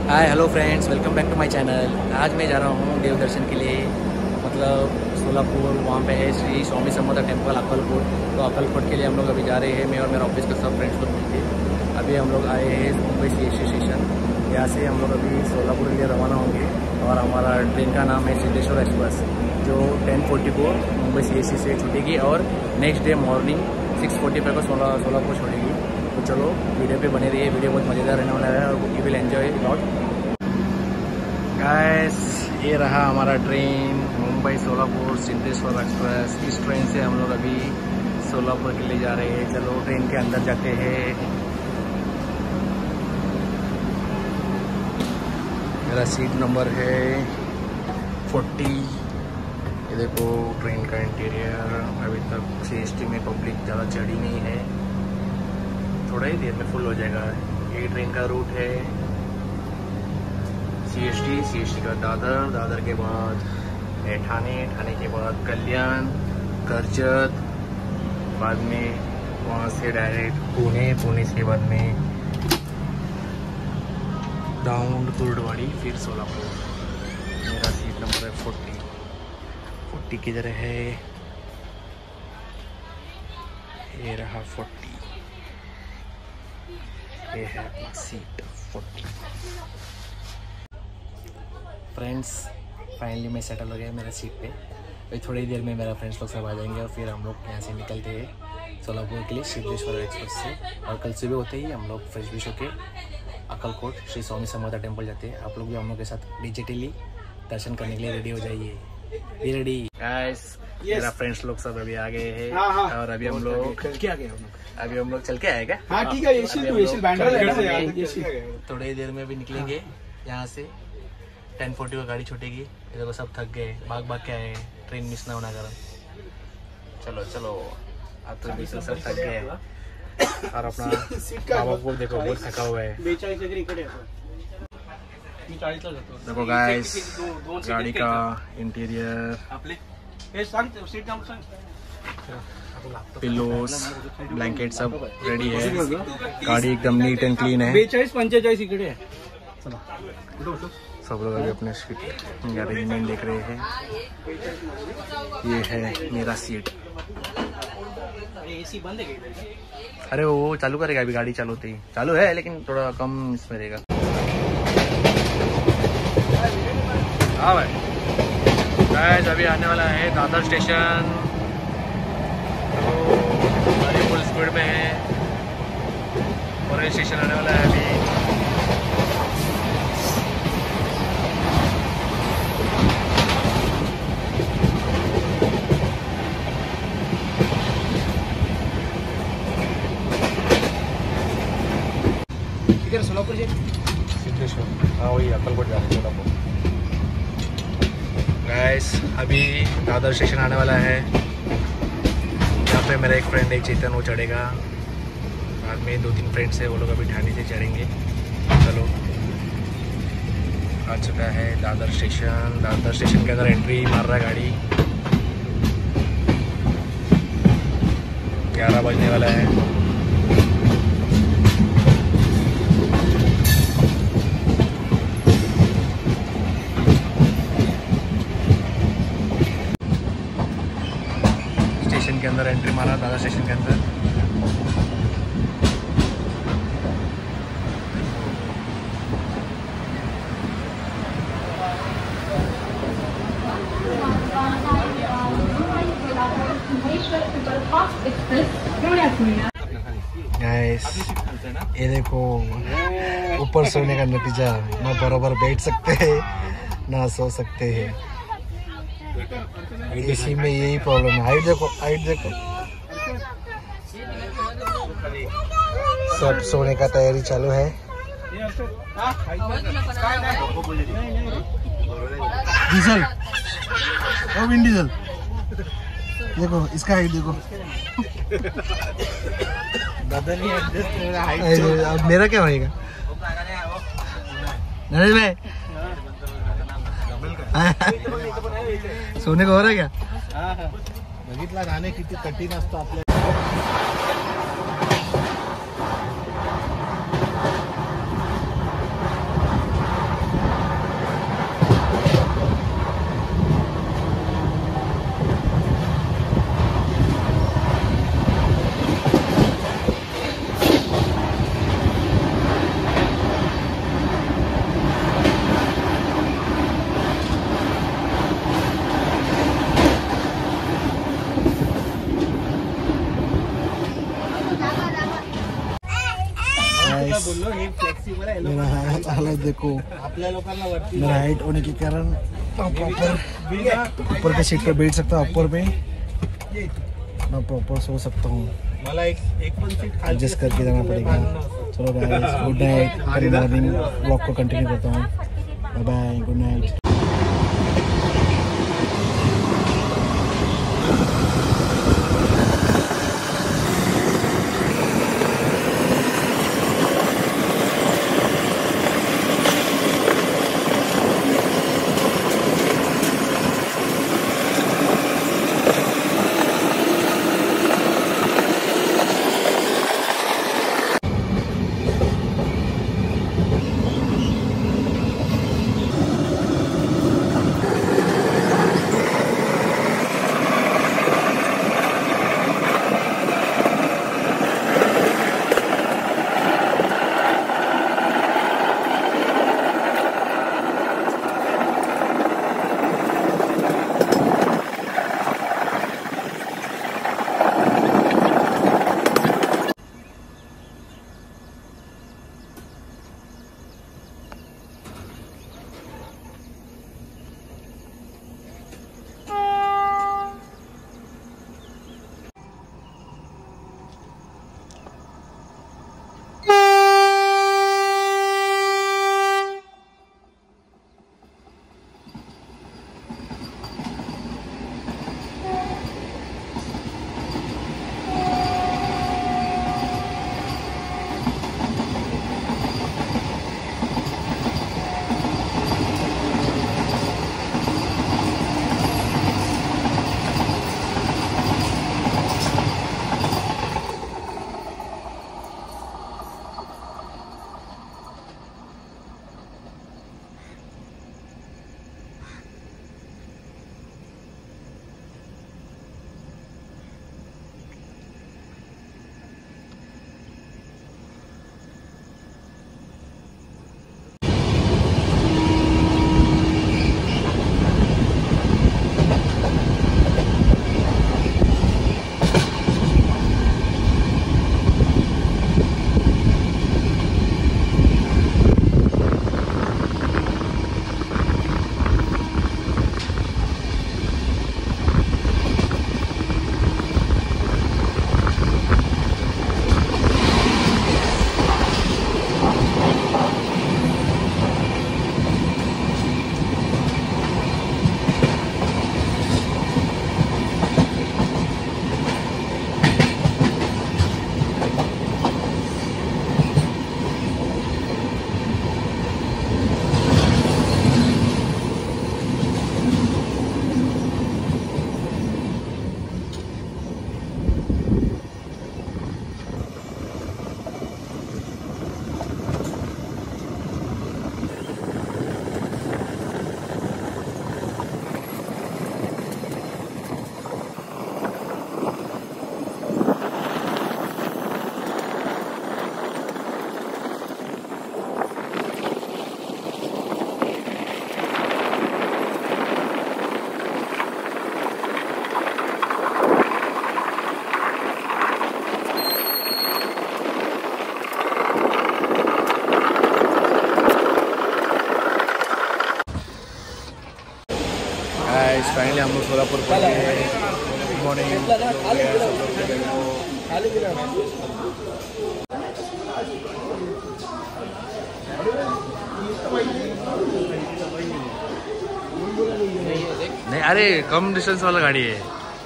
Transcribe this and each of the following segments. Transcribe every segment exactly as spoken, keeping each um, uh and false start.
Hi hello friends, welcome back to my channel. आज मैं जा रहा हूँ देव दर्शन के लिए, मतलब सोलापुर। वहाँ पे है श्री स्वामी समर्थ टेम्पल अक्कलकोट। तो अक्कलकोट के लिए हम लोग अभी जा रहे हैं, मैं और मेरा ऑफिस का सब फ्रेंड्स लोग मिलकर। अभी हम लोग आए हैं Mumbai C S T station. यहाँ से हम लोग अभी सोलापुर के लिए रवाना होंगे और हमारा ट्रेन का नाम है सिद्धेश्वर एक्सप्रेस, जो टेन फोर्टी को मुंबई सी एस टी से छूटेगी और next day morning six forty five को सोला सोलापुर छोड़ेगी। तो चलो वीडियो पे बने रहिए, वीडियो बहुत मज़ेदार रहने वाला है और you will enjoy lot. Guys, ये रहा हमारा ट्रेन मुंबई सोलापुर सिद्धेश्वर एक्सप्रेस। इस ट्रेन से हम लोग अभी सोलापुर के लिए जा रहे हैं। चलो ट्रेन के अंदर जाते हैं। मेरा सीट नंबर है फोर्टी। ये देखो ट्रेन का इंटीरियर। अभी तक सी एस टी में पब्लिक ज़्यादा चढ़ी नहीं है, थोड़ा ही देर में फुल हो जाएगा। ये ट्रेन का रूट है C S T, C S T का दादर, दादर के बाद है ठाणे, ठाणे के बाद कल्याण, कर्जत, बाद में वहाँ से डायरेक्ट पुणे, पुणे से बाद में दाउंड, कुर्डवाड़ी, फिर सोलापुर। मेरा सीट नंबर है फोर्टी। फोर्टी किधर है? ये रहा फोर्टी। ये है अपना सीट फोर्टी। फ्रेंड्स, फाइनली मैं सेटल हो गया मेरा सीट पे। अभी थोड़ी देर में मेरा फ्रेंड्स लोग सब आ जाएंगे और फिर हम लोग यहाँ से निकलते हैं सोलापुर के लिए सिद्धेश्वर एक्सप्रेस से। और कल सुबह होते ही हम लोग फ्रेश विश होके अक्कलकोट श्री स्वामी समर्थ टेम्पल जाते हैं। आप लोग भी हम लोग के साथ डिजिटली दर्शन करने के लिए रेडी हो जाइए। Be ready guys. मेरा फ्रेंड्स लोग सब अभी आ गए हैं और अभी हम लोग क्या गए हम लोग अभी हम लोग चल के आएगा। हाँ ठीक है, थोड़ी देर में भी निकलेंगे यहाँ से। टेन फोर्टी को गाड़ी छूटेगी। इधर को सब थक गए, भाग भाग के आए, ट्रेन मिस ना होना कर। चलो चलो, अब तो बीच सब थक गए और अपना बाबा को देखो बहुत थका हुआ है। देखो गाइस, गाड़ी का इंटीरियर, पिलोस, ब्लैंकेट सब रेडी है। गाड़ी एकदम नीट एंड क्लीन है। सब लोग अभी अपने सीट अरेंजमेंट देख रहे हैं। ये है मेरा सीट। एसी बंद है? अरे वो चालू करेगा, अभी गाड़ी चालू होती चालू है, लेकिन थोड़ा कम इसमें रहेगा। हाँ भाई, गाइस अभी आने वाला है दादर स्टेशन। तो गाड़ी फुल स्पीड में है और ये स्टेशन आने वाला है अभी। सोलापुर सिद्धेश्वर, हाँ वही अक्कलकोट जा रहे हैं सोलापुर। गाइस अभी दादर स्टेशन आने वाला है। यहाँ पे मेरा एक फ्रेंड है चेतन, वो चढ़ेगा। बाद में दो तीन फ्रेंड्स है, वो लोग अभी ठाणे से चढ़ेंगे। चलो आ चुका है दादर स्टेशन। दादर स्टेशन के अंदर एंट्री मार रहा है गाड़ी। ग्यारह बजने वाला है। स्टेशन के अंदर एंट्री मारा, दादर स्टेशन के अंदर। गाइस ये देखो, ऊपर सोने का नतीजा। ना बराबर बैठ सकते हैं ना सो सकते हैं। इसी में यही प्रॉब्लम है। हाइट देखो, हाइट देखो। सब सोने का तैयारी चालू है। डीजल और विंड डीजल देखो, इसका हाइट देखो। अब मेरा क्या होएगा नरेश भाई? सोने को हो रहा है क्या? बघितला गाणे किती कठीण असतं आपल्या. मेरा हालत देखो, मेरा हाइट होने के कारण ऊपर के सीट पे बैठ सकता हूँ, ऊपर पे मैं प्रॉपर सो सकता हूँ। एडजस्ट करके जाना पड़ेगा। चलो गाइस, गुड नाइट। कल मॉर्निंग व्लॉग को कंटिन्यू करता हूँ। Bye bye, good night. Finally हम लोग सोलापुर पहुँच गए। Good morning. नहीं, अरे कम डिस्टेंस वाला गाड़ी है।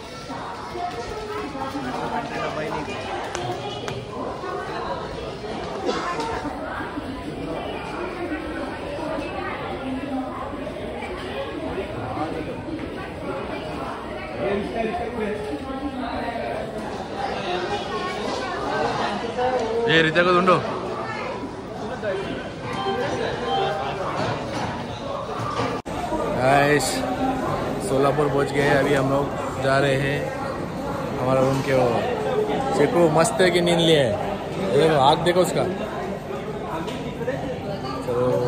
ये रिता को ढूंढो। गाइस सोलापुर पहुंच गए। अभी हम लोग जा रहे हैं हमारा रूम के वो। चेको मस्त है कि नींद लिए है, देखो आग देखो उसका। चलो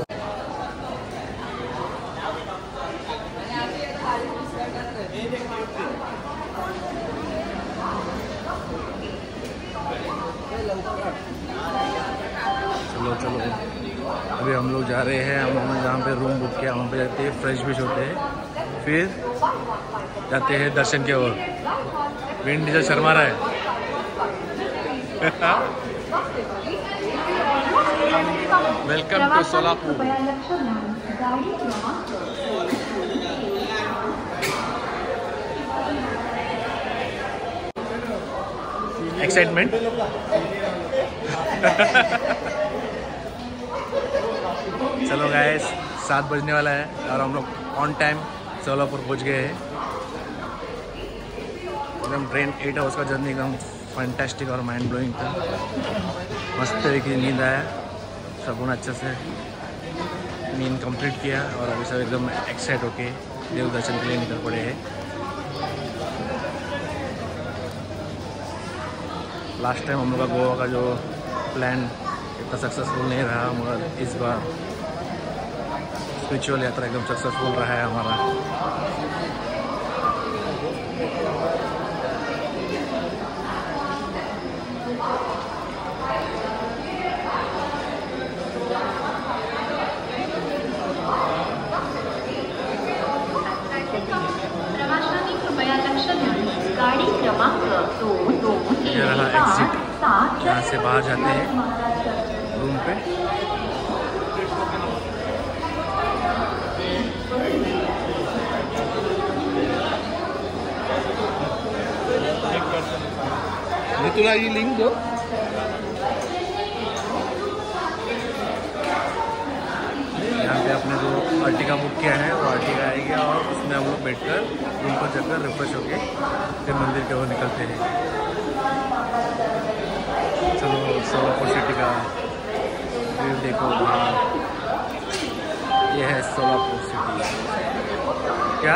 चलो चलो अभी हम लोग जा रहे हैं, हम लोगों ने जहाँ पे रूम बुक किया वहाँ पे जाते हैं, फ्रेश भी होते हैं, फिर जाते हैं दर्शन की ओर। विंड डीजल शर्मा रहा है। Welcome to Solapur. एक्साइटमेंट। चलो गाइस, सात बजने वाला है और हम लोग ऑन टाइम सोलापुर पहुंच गए हैं। एकदम ट्रेन एट आवर्स का जर्नी एकदम फैंटास्टिक और माइंड ब्लोइंग था। मस्त तरीके की नींद आया, सबने अच्छे से नींद कंप्लीट किया और अभी सब एकदम एक्साइट होके देव दर्शन के लिए निकल पड़े हैं। लास्ट टाइम हम लोग का गोवा का जो प्लान इतना सक्सेसफुल नहीं रहा, मगर इस बार स्पिरिचुअल यात्रा एकदम सक्सेसफुल रहा है हमारा। ये रहा एग्जिट, यहाँ से बाहर जाते हैं रूम पे। तुला ये लिंक दो। यहाँ पे अपने जो अर्टिगा बुक किया है वो अर्टिगा आएगी और उसमें हम लोग बैठकर रूम पर जाकर रिफ्रेश होके फिर मंदिर के ओर निकलते हैं। चलो सोलापुर सिटी का व्यू देखो बाहर। ये है सोलापुर सिटी। क्या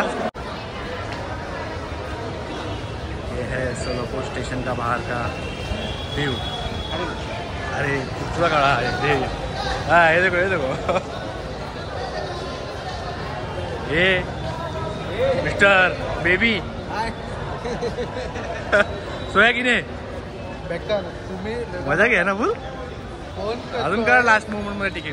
ये है सोलापुर स्टेशन का बाहर का व्यू। अरे पूरा खड़ा है ये। हाँ ये देखो ये देखो ये मिस्टर बेबी सोया की नाही? मजा घ्या ना बोल। अजून करा लास्ट मोमेंट मध्ये तिकीट।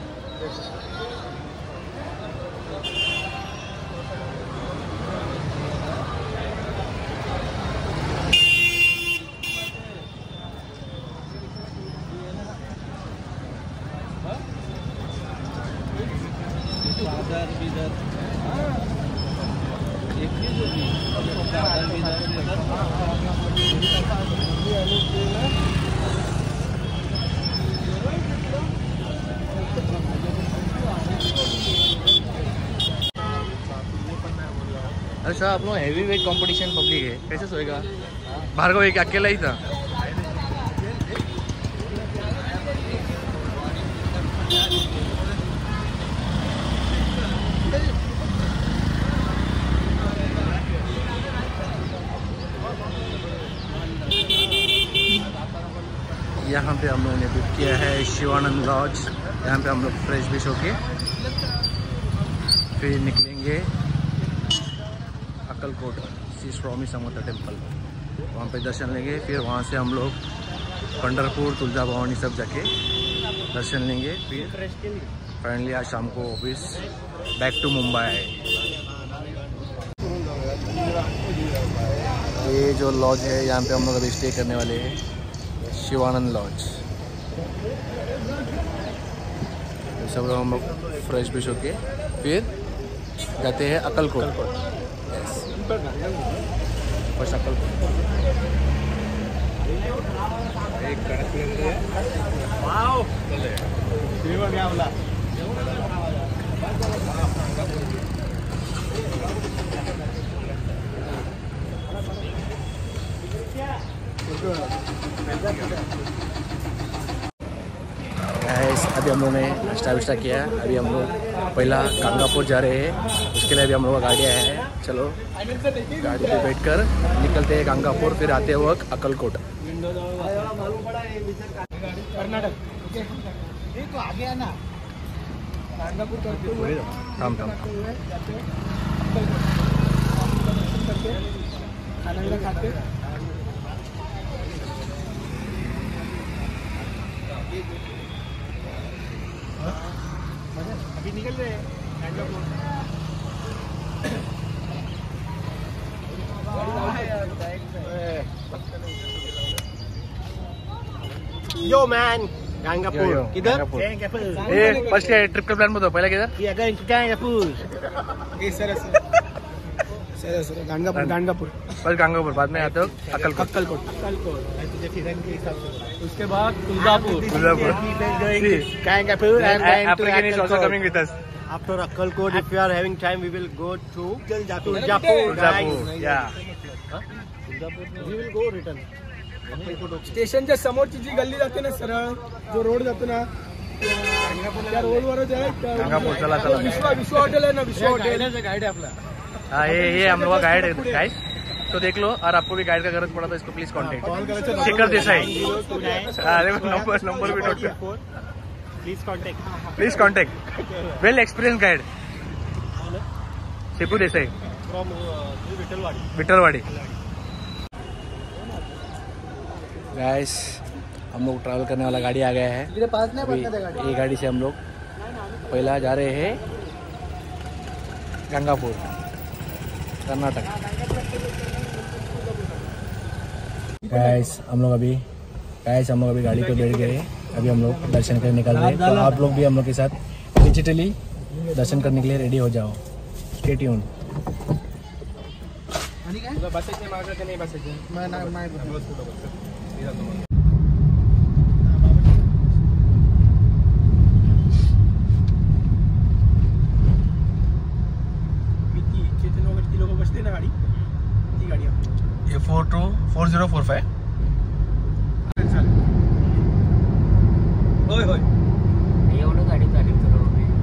अरे सर, आप लोग हैवी वेट कंपटीशन पब्लिक है, कैसे सोएगा? भार्गव एक अकेला ही था। यहाँ पे हम लोगों ने बुक किया है शिवानंद लॉज। यहाँ पे हम लोग फ्रेश भी होके फिर निकलेंगे अक्कलकोट श्री स्वामी समर्थ टेम्पल, वहाँ पे दर्शन लेंगे। फिर वहाँ से हम लोग पंढरपुर, तुलजा भवानी सब जाके दर्शन लेंगे। फिर फाइनली आज शाम को ऑफिस बैक टू मुंबई। ये जो लॉज है यहाँ पे हम लोग अभी स्टे करने वाले हैं, शिवानंद लॉज। सब लोग हम लोग फ्रेश भी होके फिर जाते हैं अक्कलकोट। बस अक्कलकोट एक अभी हम लोगों ने नाश्ता विस्टा किया है। अभी हम लोग पहला गंगापुर जा रहे हैं, उसके लिए अभी हम लोग का गाड़ी आया है। चलो गाड़ी पे बैठकर निकलते हैं गंगापुर, फिर आते वक्त अक्कलकोट। थाम थाम अभी निकल रहे हैं यो मैन गांगापुर किधर गांगापुर ए फर्स्ट ट्रिप का प्लान बताओ पहले किधर गांगापुर गांगापुर गांगापुर बस गांगापुर बाद में आते हो अक्कलकोट अक्कलकोट अक्कलकोट उसके बाद Tuljapur Tuljapur गांगापुर and African is also coming with us. after Akkalkot if we are having time we will go to Tuljapur Tuljapur Tuljapur yeah we will go return स्टेशनच्या समोरची जी गल्ली जाते ना सरळ जो रोड जातो ना त्या रोडवरच आहे गंगापुर चला चला विश्वा विश्वा हॉटेल आहे ना विश्वा हॉटेल गाइड है अपना हाँ ये ये हम लोग का गाइड है गाइड तो देख लो और आपको भी गाइड का जरूरत पड़ा तो इसको प्लीज कांटेक्ट शेखर देसाई अरे नंबर नंबर भी नोट कर please contact please contact well experience guide Shekhu Desai from Vithalwadi Vithalwadi guys हम लोग ट्रैवल करने वाला गाड़ी आ गया है ये गाड़ी से हम लोग पहला जा रहे हैं गंगापुर कर्नाटक। गाइस हम लोग अभी गाइस हम लोग अभी गाड़ी पे बैठ गए अभी हम लोग दर्शन करने निकल रहे हैं तो आप लोग भी हम लोग के साथ डिजिटली दर्शन करने के लिए रेडी हो जाओ स्टे ट्यून। ये four two four zero four five होय होय एवढं गाडी चालू करू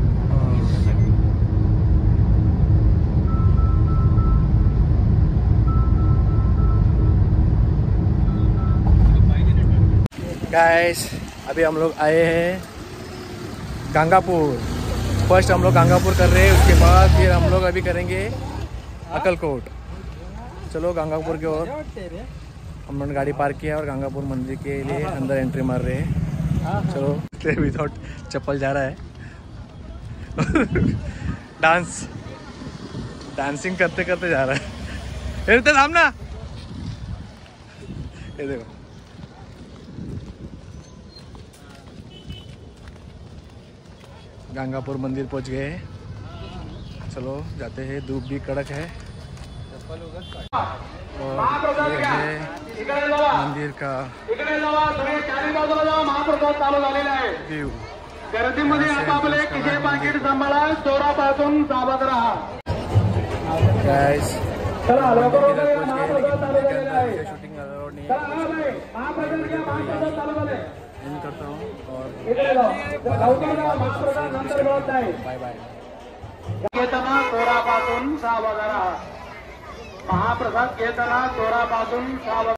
गाइस अभी हम लोग आए हैं गंगापुर। फर्स्ट हम लोग गंगापुर कर रहे हैं उसके बाद फिर हम लोग अभी करेंगे अक्कलकोट। चलो गंगापुर की ओर हम लोगों ने गाड़ी पार्क किया और गंगापुर मंदिर के लिए अंदर एंट्री मार रहे हैं। चलो विदाउट चप्पल जा रहा है डांस डांसिंग करते करते जा रहा है। ये तो सामना ये देखो गंगापुर मंदिर पहुंच गए हैं। चलो जाते हैं धूप भी कड़क है और ये है मंदिर का व्यू। गर्दीमध्ये आपापले खिसे पाकिट सांभाळा चोरापासून सावध राहा। गाइस चला लवकर शूटिंग अलाउड नहीं है इन करता हूँ और बाय बाय। घेताना चोरापासून सावध राहा। महाप्रसाद घेताना चोरापासून सावध।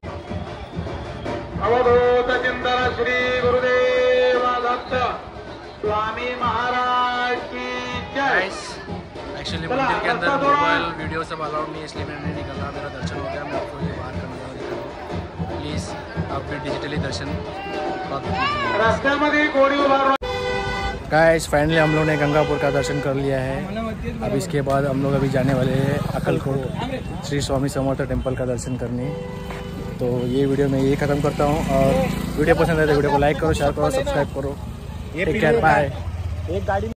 अवधूत चिंतन श्री गुरुदेव दत्त स्वामी महाराज की जय। एक्चुअली मंदिर के अंदर मोबाइल वीडियो सब अलाउड नहीं है इसलिए मैंने नहीं निकला। मेरा दर्शन हो गया मैं आपको ये बाहर करने वाला दिखा दूँ। प्लीज़ आप भी डिजिटली दर्शन रस्त्यामध्ये गोडी उभार। गाइस फाइनली हम लोग ने गंगापुर का दर्शन कर लिया है। अब इसके बाद हम लोग अभी जाने वाले हैं अक्कलकोट श्री स्वामी समर्थ टेम्पल का दर्शन करने। तो ये वीडियो मैं यही ख़त्म करता हूँ और वीडियो पसंद आए तो वीडियो को लाइक करो शेयर करो सब्सक्राइब करो। Take care bye. एक गाड़ी